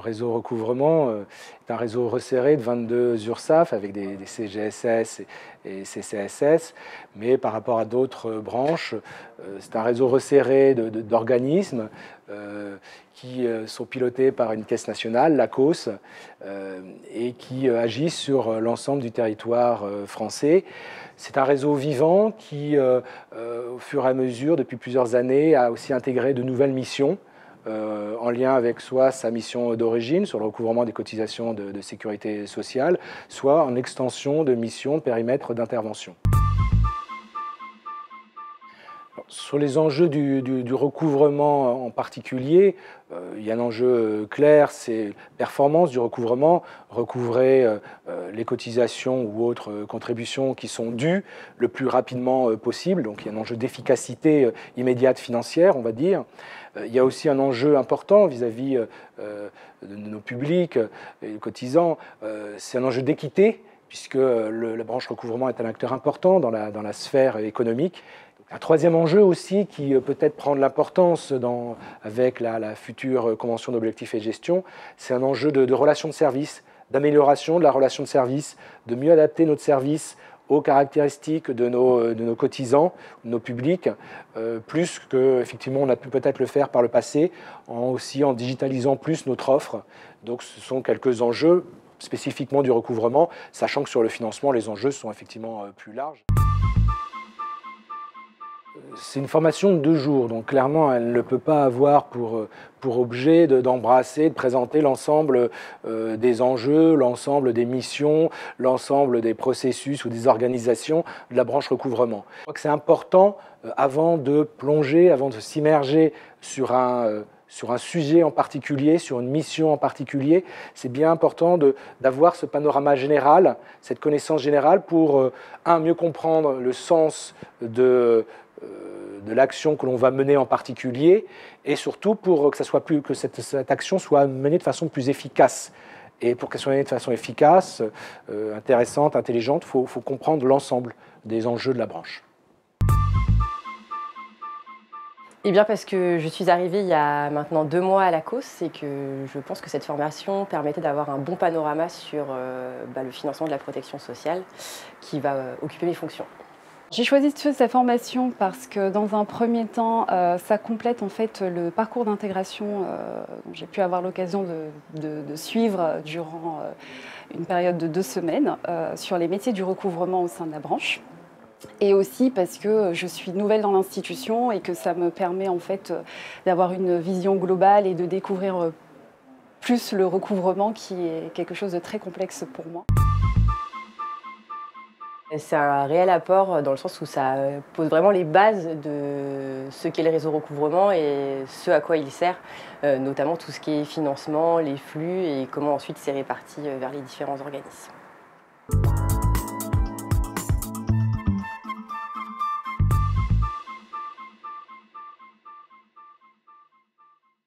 réseau recouvrement est un réseau resserré de 22 URSSAF avec des CGSS et CCSS, mais par rapport à d'autres branches, c'est un réseau resserré d'organismes qui sont pilotés par une caisse nationale, l'ACOS, et qui agissent sur l'ensemble du territoire français. C'est un réseau vivant qui, au fur et à mesure, depuis plusieurs années, a aussi intégré de nouvelles missions en lien avec soit sa mission d'origine sur le recouvrement des cotisations de sécurité sociale, soit en extension de missions, de périmètre d'intervention. Sur les enjeux du recouvrement en particulier, il y a un enjeu clair, c'est performance du recouvrement, recouvrer les cotisations ou autres contributions qui sont dues le plus rapidement possible. Donc il y a un enjeu d'efficacité immédiate financière, on va dire. Il y a aussi un enjeu important vis-à-vis de nos publics et cotisants, c'est un enjeu d'équité, puisque la branche recouvrement est un acteur important dans la sphère économique. Un troisième enjeu aussi qui peut-être prend de l'importance avec la future convention d'objectifs et gestion, c'est un enjeu de relation de service, d'amélioration de la relation de service, de mieux adapter notre service aux caractéristiques de nos cotisants, de nos publics, plus qu'effectivement on a pu peut-être le faire par le passé, aussi en digitalisant plus notre offre. Donc ce sont quelques enjeux spécifiquement du recouvrement, sachant que sur le financement, les enjeux sont effectivement plus larges. C'est une formation de 2 jours, donc clairement, elle ne peut pas avoir pour objet d'embrasser, de présenter l'ensemble des enjeux, l'ensemble des missions, l'ensemble des processus ou des organisations de la branche recouvrement. Je crois que c'est important, avant de plonger, avant de s'immerger sur un sujet en particulier, sur une mission en particulier, c'est bien important d'avoir ce panorama général, cette connaissance générale pour, mieux comprendre le sens de l'action que l'on va mener en particulier, et surtout pour que cette action soit menée de façon plus efficace. Et pour qu'elle soit menée de façon efficace, intéressante, intelligente, il faut comprendre l'ensemble des enjeux de la branche. Eh bien parce que je suis arrivée il y a maintenant 2 mois à l'ACOS et que je pense que cette formation permettait d'avoir un bon panorama sur le financement de la protection sociale qui va occuper mes fonctions. J'ai choisi de faire cette formation parce que dans un premier temps, ça complète en fait le parcours d'intégration dont j'ai pu avoir l'occasion de suivre durant une période de 2 semaines sur les métiers du recouvrement au sein de la branche. Et aussi parce que je suis nouvelle dans l'institution et que ça me permet en fait d'avoir une vision globale et de découvrir plus le recouvrement qui est quelque chose de très complexe pour moi. C'est un réel apport dans le sens où ça pose vraiment les bases de ce qu'est le réseau recouvrement et ce à quoi il sert, notamment tout ce qui est financement, les flux et comment ensuite c'est réparti vers les différents organismes.